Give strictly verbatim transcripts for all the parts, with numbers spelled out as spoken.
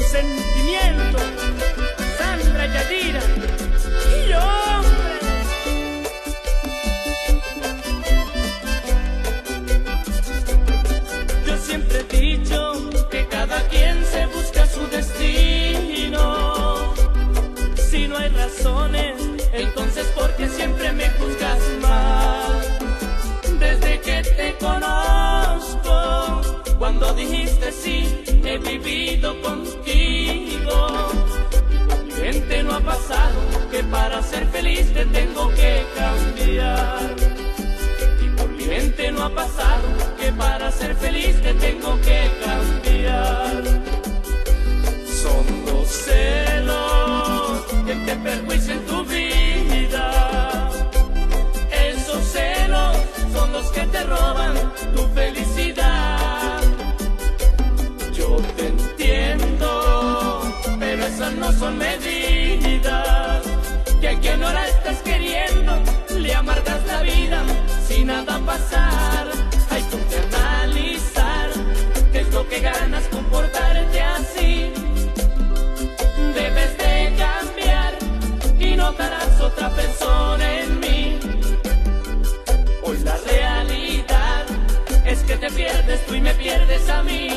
sentimiento, Sandra Yadira y yo, hombre. Yo siempre he dicho que cada quien se busca su destino. Si no hay razones, entonces ¿por qué siempre me juzgas mal? Desde que te conozco, cuando dijiste sí, he vivido contigo. Gente, no ha pasado que para ser feliz te tengo que cambiar. Y por mi mente no ha pasado que para ser feliz te tengo que cambiar. Son los celos que te perjuician tu vida. Esos celos son los que te roban tu felicidad. Yo te entiendo, pero esas no son medidas. Que a quien ahora estás queriendo le amargas la vida sin nada pasar. Hay que analizar qué es lo que ganas con portarte así. Debes de cambiar y notarás otra persona en mí. Hoy la realidad es que te pierdes tú y me pierdes a mí.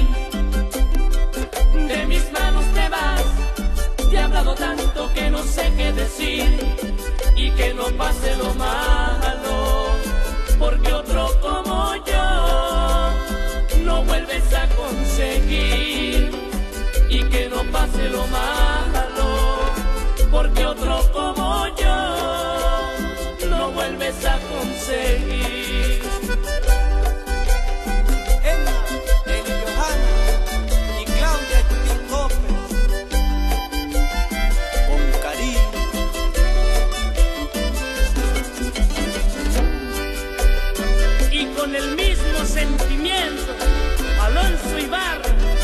De mis manos te vas, te he hablado tanto que no sé qué decir. Y que no pase lo malo, porque otro como yo no vuelves a conseguir. Y que no pase lo malo, porque otro como yo no vuelves a conseguir. Emma, Eli Johanna y Claudia Judith López, con cariño. Y con el mismo sentimiento, Alonso Ibarra.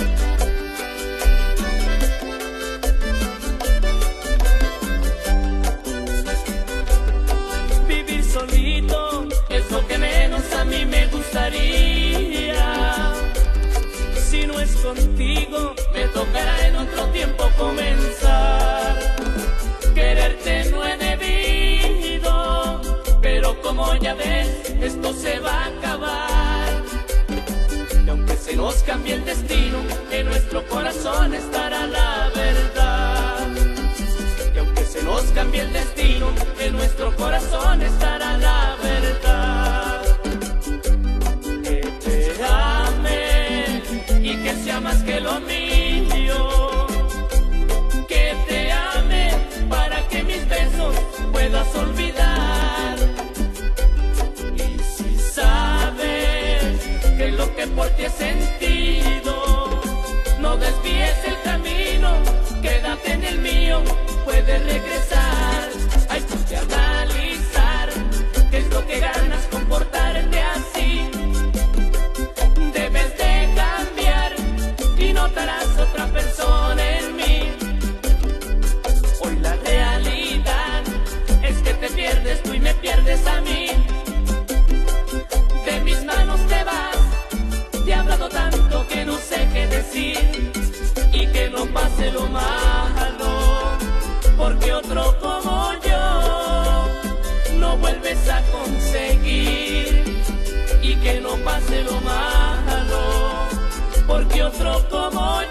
Vivir solito es lo que menos a mí me gustaría. Si no es contigo, me tocará en otro tiempo comenzar. Quererte no he debido, pero como ya ves, esto se va a acabar. Y aunque se nos cambie el destino, en nuestro corazón estará la verdad. Y aunque se nos cambie el destino, en nuestro corazón estará la verdad. Que te ame y que sea más que lo mío. Que te ame para que mis besos puedas olvidar. Y si sabes que lo que por ti he sentido, no desvíes el camino, quédate en el mío, puedes regresar. Hay que analizar qué es lo que ganas con portarte así. Debes de cambiar y notarás otra persona en mí. Hoy la realidad es que te pierdes tú y me pierdes a mí. De mis manos te vas, te he hablado tanto que no sé qué decir. Y que no pase lo malo, porque otro como yo no vuelves a conseguir. Y que no pase lo malo, porque otro como